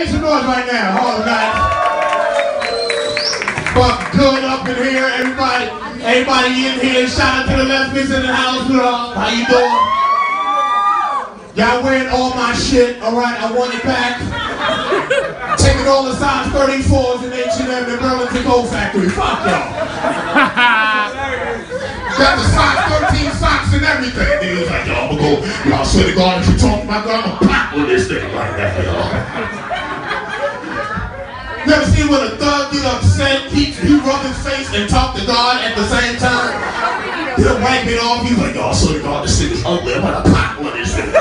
Make some noise right now, Harlem night. Fuck good up in here, everybody in here. Shout out to the lesbians in the house. How you doing? Y'all wearing all my shit, alright, I want it back. Taking all the size 34s in H&M and Burlington Gold Factory. Fuck y'all. Got the size 13 socks and everything. Then he's like, y'all, y'all swear to God, if you talk about God, I'm gonna pop with this thing like that, y'all. You ever seen when a thug get upset, he rub his face and talk to God at the same time? He'll wipe it off, he's like, y'all swear to God, this thing is ugly, I'm gonna pop with this thing.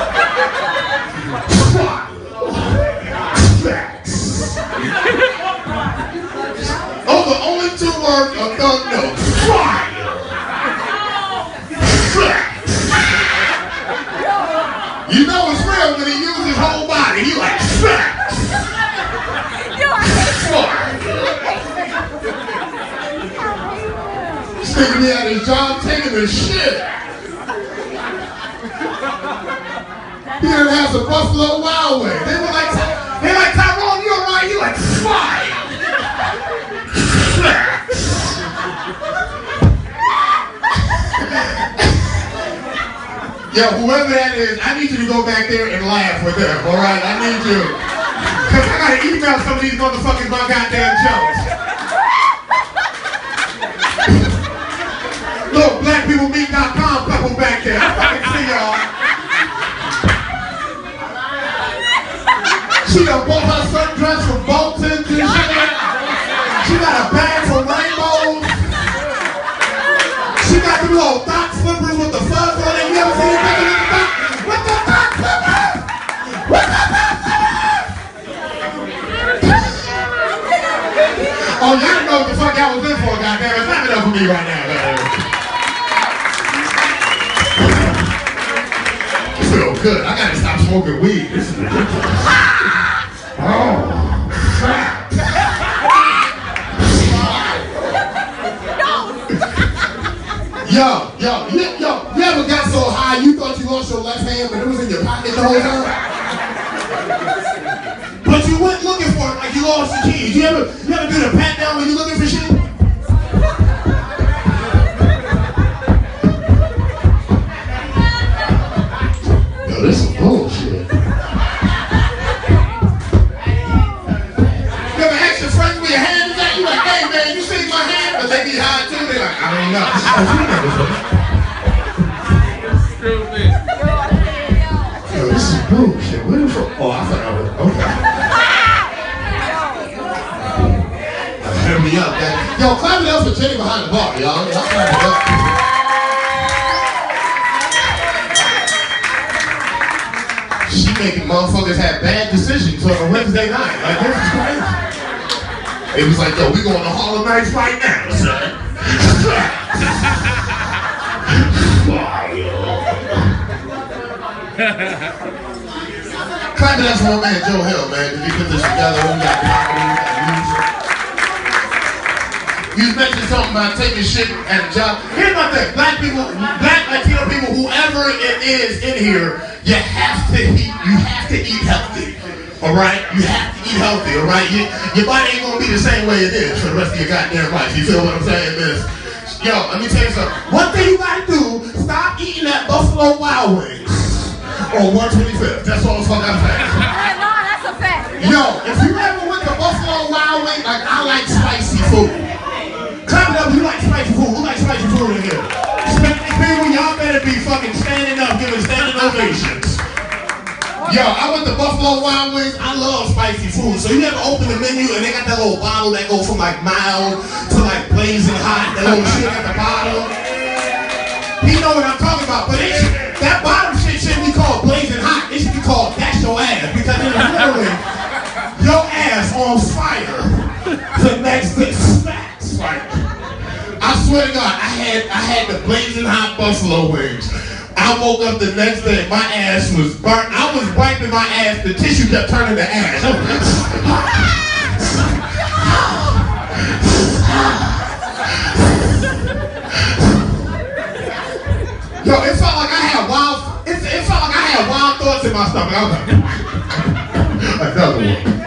Facts. Oh, the only two words a thug knows. Fire. You know it's real when he uses his whole body. He like facts. Sticking me at his job, taking his shit. He done has a Buffalo Wild Wing. They were like, Tyrone, you alright? You like fire. Yo, whoever that is, I need you to go back there and laugh with them, alright? I need you. Cause I gotta email some of these motherfuckers my goddamn jokes. Look, blackpeoplemeet.com couple back there. I fucking see y'all. She done bought her sundress from Bolton and shit. She got a bag from Rainbow. She got them little dot slippers with the fuzz on it. You ever seen it with the dot? With the dot slippers! With the dot slippers! Oh, y'all didn't know what the fuck y'all was in for, goddamn. It's not enough for me right now, goddamn. I feel good. I gotta stop smoking weed. This is ridiculous. Oh, crap. Yo, you ever got so high you thought you lost your left hand, but it was in your pocket the whole time? But you went looking for it like you lost the keys. You ever do the pat down when you looking for shit? Yo, this is bullshit. You ever ask your friends where your hand is at? You like, hey man, you shake my hand? But they be high too. They like, I don't know. Yo, this is bullshit. Where the fuck? Oh, I thought I was, okay. Hit me up, man. Yo, clap it up for Jenny behind the bar, y'all. Y'all clap it up. She making motherfuckers have bad decisions on a Wednesday night. Like, this is crazy. It was like, yo, we going to Harlem nights right now, son. Clap it up for my man Joe Hill, man, because he put this together. We got comedy, we got music. You mentioned something about taking shit at a job. Here's my thing, black people, black Latino people, whoever it is in here, you have to eat healthy. Alright? You have to eat healthy, alright? Your body ain't gonna be the same way it is for the rest of your goddamn life. You feel what I'm saying, miss? Yo, let me tell you something. One thing you gotta do, stop eating that Buffalo Wild Wings on 125th. That's all the fuck I'm saying. No, that's a fact. Yo, if you ever went to Buffalo Wild Wings, like, I like spicy food. Clap it up, you like spicy food. Who likes spicy food in here? People, y'all better be fucking standing up, giving standing ovations. Yo, I went to Buffalo Wild Wings. I love spicy food. So you ever open the menu and they got that little bottle that goes from like mild to like blazing hot, that little shit at the bottom? He know what I'm talking about, but that bottom shit shouldn't be called blazing hot. It should be called That's Your Ass, because it's literally your ass on fire the next day. Smacks. Like, I swear to God, I had the blazing hot buffalo wings. I woke up the next day, my ass was burnt. I was wiping my ass, the tissue kept turning to ash. Yo, it felt like I had wild thoughts in my stomach. I was like, another one.